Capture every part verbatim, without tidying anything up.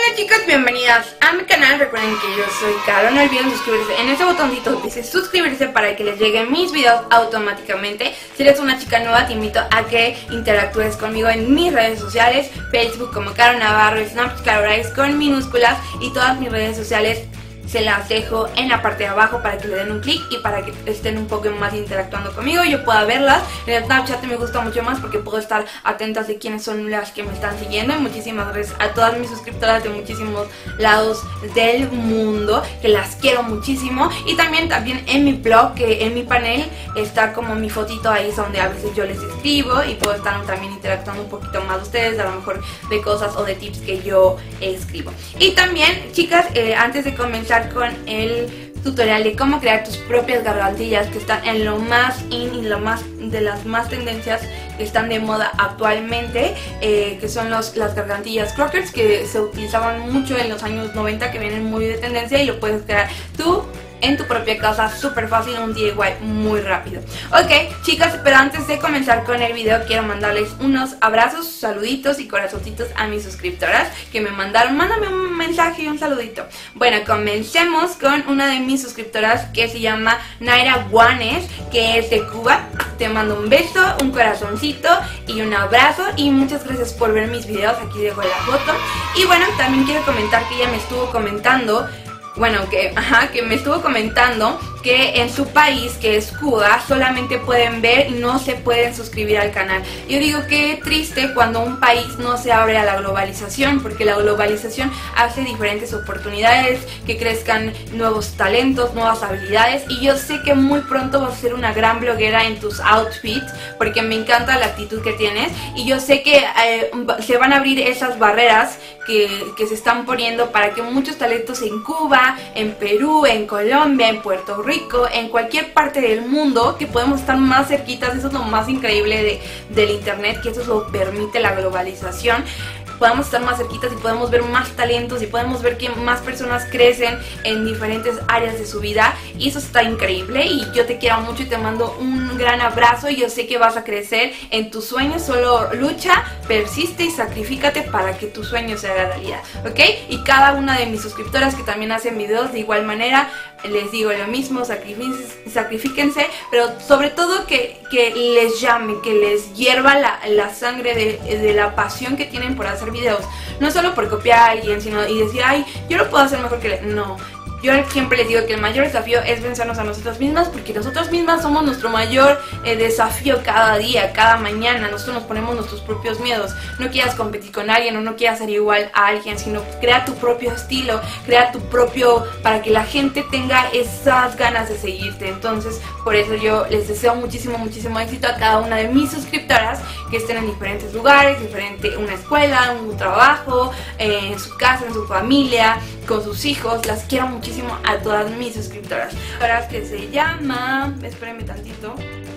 Hola chicos, bienvenidas a mi canal. Recuerden que yo soy Caro, no olviden suscribirse en ese botoncito dice suscribirse para que les lleguen mis videos automáticamente. Si eres una chica nueva te invito a que interactúes conmigo en mis redes sociales, Facebook como Caro Navarro, Snapchat Caro Rice con minúsculas, y todas mis redes sociales se las dejo en la parte de abajo para que le den un clic y para que estén un poco más interactuando conmigo y yo pueda verlas. En el Snapchat me gusta mucho más porque puedo estar atentas de quiénes son las que me están siguiendo. Y muchísimas gracias a todas mis suscriptoras de muchísimos lados del mundo, que las quiero muchísimo. Y también, también en mi blog, que en mi panel está como mi fotito ahí donde a veces yo les escribo y puedo estar también interactuando un poquito más de ustedes, a lo mejor de cosas o de tips que yo escribo. Y también, chicas, eh, antes de comenzar con el tutorial de cómo crear tus propias gargantillas, que están en lo más in y lo más de las más tendencias que están de moda actualmente, eh, que son los, las gargantillas crockers, que se utilizaban mucho en los años noventa, que vienen muy de tendencia y lo puedes crear tú en tu propia casa, súper fácil, un D I Y muy rápido. Ok, chicas, pero antes de comenzar con el video quiero mandarles unos abrazos, saluditos y corazoncitos a mis suscriptoras que me mandaron. Mándame un mensaje y un saludito. Bueno, comencemos con una de mis suscriptoras que se llama Naira Guanes, que es de Cuba. Te mando un beso, un corazoncito y un abrazo, y muchas gracias por ver mis videos. Aquí dejo la foto. Y bueno, también quiero comentar que ella me estuvo comentando Bueno, que, ajá, que me estuvo comentando que en su país, que es Cuba, solamente pueden ver y no se pueden suscribir al canal. Yo digo que triste cuando un país no se abre a la globalización, porque la globalización hace diferentes oportunidades, que crezcan nuevos talentos, nuevas habilidades, y yo sé que muy pronto vas a ser una gran bloguera en tus outfits, porque me encanta la actitud que tienes, y yo sé que eh, se van a abrir esas barreras que, que se están poniendo para que muchos talentos en Cuba, en Perú, en Colombia, en Puerto Rico, en cualquier parte del mundo, que podemos estar más cerquitas. Eso es lo más increíble de, del internet, que eso lo permite la globalización. Podemos estar más cerquitas y podemos ver más talentos y podemos ver que más personas crecen en diferentes áreas de su vida, y eso está increíble. Y yo te quiero mucho y te mando un gran abrazo, y yo sé que vas a crecer en tus sueños. Solo lucha, persiste y sacrifícate para que tu sueño se haga realidad, ¿ok? Y cada una de mis suscriptoras que también hacen videos de igual manera, les digo lo mismo: sacrifíquense, pero sobre todo que, que les llame, que les hierva la, la sangre de, de la pasión que tienen por hacer videos. No solo por copiar a alguien, sino y decir, ay, yo lo puedo hacer mejor que él. No. Yo siempre les digo que el mayor desafío es vencernos a nosotras mismas, porque nosotras mismas somos nuestro mayor eh, desafío cada día, cada mañana. Nosotros nos ponemos nuestros propios miedos. No quieras competir con alguien o no quieras ser igual a alguien, sino crea tu propio estilo, crea tu propio, para que la gente tenga esas ganas de seguirte. Entonces, por eso yo les deseo muchísimo, muchísimo éxito a cada una de mis suscriptoras, que estén en diferentes lugares, diferente, una escuela, un trabajo, eh, en su casa, en su familia, con sus hijos. Las quiero muchísimo a todas mis suscriptoras. Ahora que se llama, espérenme tantito,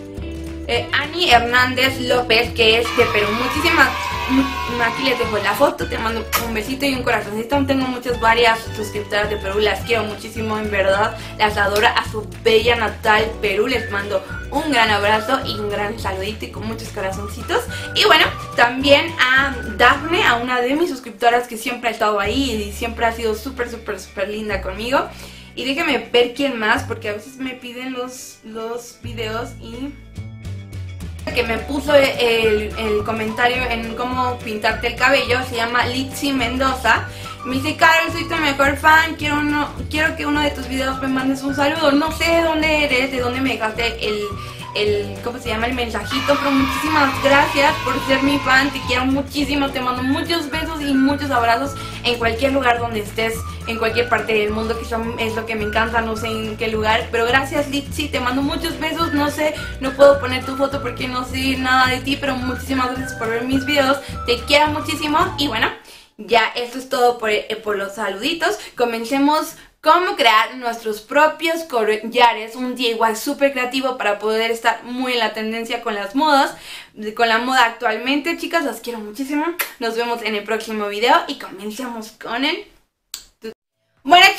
eh, Ani Hernández López, que es de Perú. Muchísimas, aquí les dejo la foto, te mando un besito y un corazoncito. Tengo muchas, varias suscriptoras de Perú, las quiero muchísimo, en verdad, las adoro. A su bella natal Perú les mando un gran abrazo y un gran saludito y con muchos corazoncitos. Y bueno, también a Dafne, a una de mis suscriptoras que siempre ha estado ahí y siempre ha sido súper, súper, súper linda conmigo. Y déjenme ver quién más, porque a veces me piden los, los videos, y que me puso el, el comentario en cómo pintarte el cabello, se llama Litzy Mendoza. Me dice, Carol, soy tu mejor fan, quiero, uno, quiero que uno de tus videos me mandes un saludo. No sé de dónde eres, de dónde me dejaste el, el, ¿cómo se llama? El mensajito, pero muchísimas gracias por ser mi fan, te quiero muchísimo, te mando muchos besos y muchos abrazos en cualquier lugar donde estés, en cualquier parte del mundo, que son, es lo que me encanta, no sé en qué lugar, pero gracias Litzy, te mando muchos besos. No sé, no puedo poner tu foto porque no sé nada de ti, pero muchísimas gracias por ver mis videos, te quiero muchísimo. Y bueno, ya esto es todo por, eh, por los saluditos. Comencemos cómo crear nuestros propios collares, un D I Y súper creativo para poder estar muy en la tendencia con las modas, con la moda actualmente. Chicas, las quiero muchísimo, nos vemos en el próximo video y comencemos con el... Bueno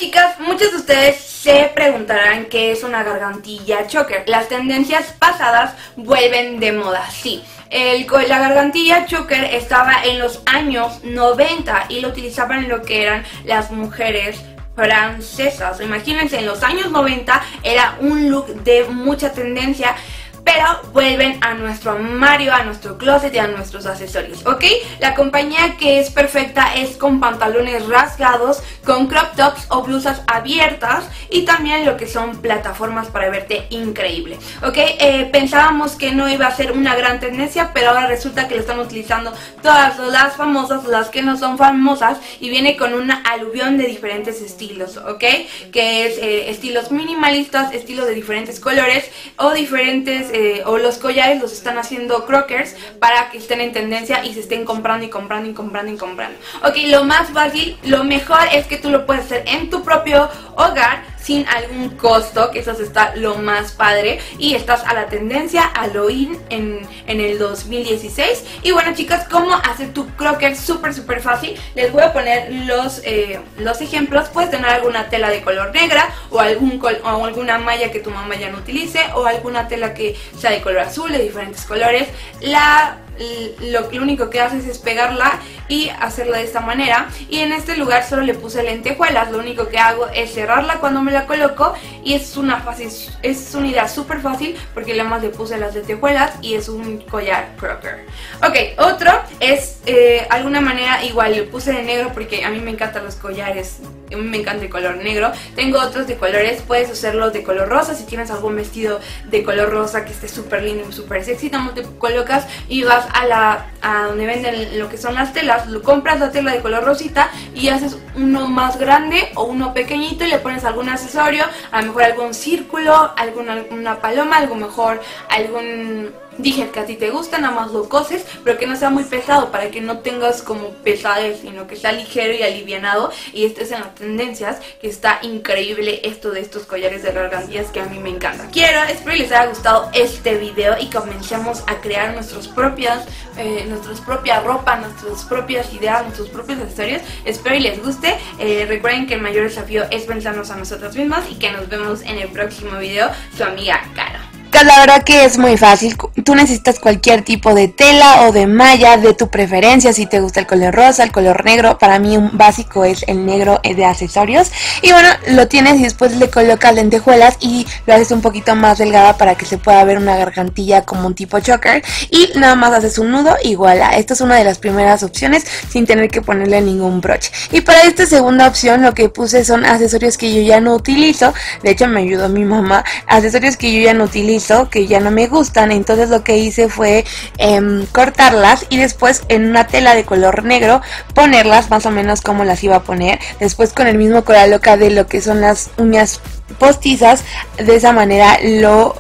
chicas, muchos de ustedes se preguntarán qué es una gargantilla choker. Las tendencias pasadas vuelven de moda, sí. El, la gargantilla choker estaba en los años noventa y lo utilizaban en lo que eran las mujeres francesas. Imagínense, en los años noventa era un look de mucha tendencia, pero vuelven a nuestro armario, a nuestro closet y a nuestros accesorios, ¿ok? La compañía que es perfecta es con pantalones rasgados, con crop tops o blusas abiertas y también lo que son plataformas para verte increíble, ¿ok? Eh, pensábamos que no iba a ser una gran tendencia, pero ahora resulta que lo están utilizando todas las famosas, las que no son famosas, y viene con una aluvión de diferentes estilos, ¿ok? Que es eh, estilos minimalistas, estilos de diferentes colores o diferentes... Eh, o los collares los están haciendo crockers para que estén en tendencia y se estén comprando y comprando y comprando y comprando. Ok, lo más fácil, lo mejor es que tú lo puedes hacer en tu propio hogar sin algún costo, que eso está lo más padre, y estás a la tendencia Halloween en, en el dos mil dieciséis. Y bueno, chicas, ¿cómo hacer tu crocker? Súper súper fácil. Les voy a poner los, eh, los ejemplos. Puedes tener alguna tela de color negra o, algún col o alguna malla que tu mamá ya no utilice, o alguna tela que sea de color azul, de diferentes colores. La... Lo, lo único que haces es pegarla y hacerla de esta manera, y en este lugar solo le puse lentejuelas. Lo único que hago es cerrarla cuando me la coloco, y es una fácil, es una idea súper fácil porque además le puse las lentejuelas y es un collar crocker. Ok, otro es eh, alguna manera, igual le puse de negro porque a mí me encantan los collares, a mí me encanta el color negro. Tengo otros de colores, puedes hacerlos de color rosa. Si tienes algún vestido de color rosa que esté súper lindo y súper sexy, también te colocas y vas a la a donde venden lo que son las telas, lo compras la tela de color rosita y haces uno más grande o uno pequeñito y le pones algún accesorio, a lo mejor algún círculo, alguna, alguna paloma, algo mejor, algún dije que a ti te gusta, nada más lo coses, pero que no sea muy pesado para que no tengas como pesadez, sino que sea ligero y alivianado, y estés en las tendencias, que está increíble esto de estos collares de gargantillas que a mí me encantan. Quiero, espero les haya gustado este video y comencemos a crear nuestras propias, eh, nuestras propias ropa, nuestras propias ideas, nuestros propios accesorios. Espero y les guste. Eh, recuerden que el mayor desafío es pensarnos a nosotras mismas, y que nos vemos en el próximo video. Su amiga Caro. La verdad que es muy fácil. Tú necesitas cualquier tipo de tela o de malla de tu preferencia. Si te gusta el color rosa, el color negro, para mí un básico es el negro de accesorios. Y bueno, lo tienes y después le colocas lentejuelas y lo haces un poquito más delgada para que se pueda ver una gargantilla como un tipo choker. Y nada más haces un nudo y voilà. Esta es una de las primeras opciones sin tener que ponerle ningún broche. Y para esta segunda opción lo que puse son accesorios que yo ya no utilizo. De hecho me ayudó mi mamá. Accesorios que yo ya no utilizo, que ya no me gustan. Entonces lo que hice fue eh, cortarlas y después en una tela de color negro ponerlas más o menos como las iba a poner. Después con el mismo cola loca de lo que son las uñas postizas, de esa manera lo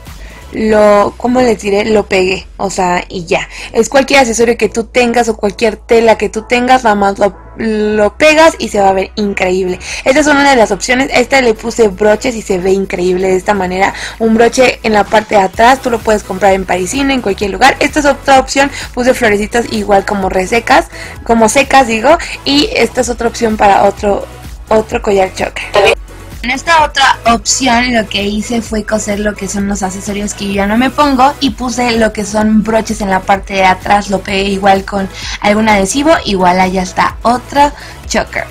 lo, ¿cómo les diré? Lo pegué, o sea, y ya. Es cualquier accesorio que tú tengas o cualquier tela que tú tengas, nada más lo, lo pegas y se va a ver increíble. Esta es una de las opciones. Esta le puse broches y se ve increíble de esta manera. Un broche en la parte de atrás, tú lo puedes comprar en Parisina, en cualquier lugar. Esta es otra opción, puse florecitas igual como resecas, como secas digo, y esta es otra opción para otro, otro collar choker. En esta otra opción lo que hice fue coser lo que son los accesorios que yo ya no me pongo y puse lo que son broches en la parte de atrás, lo pegué igual con algún adhesivo, igual allá está otra choker.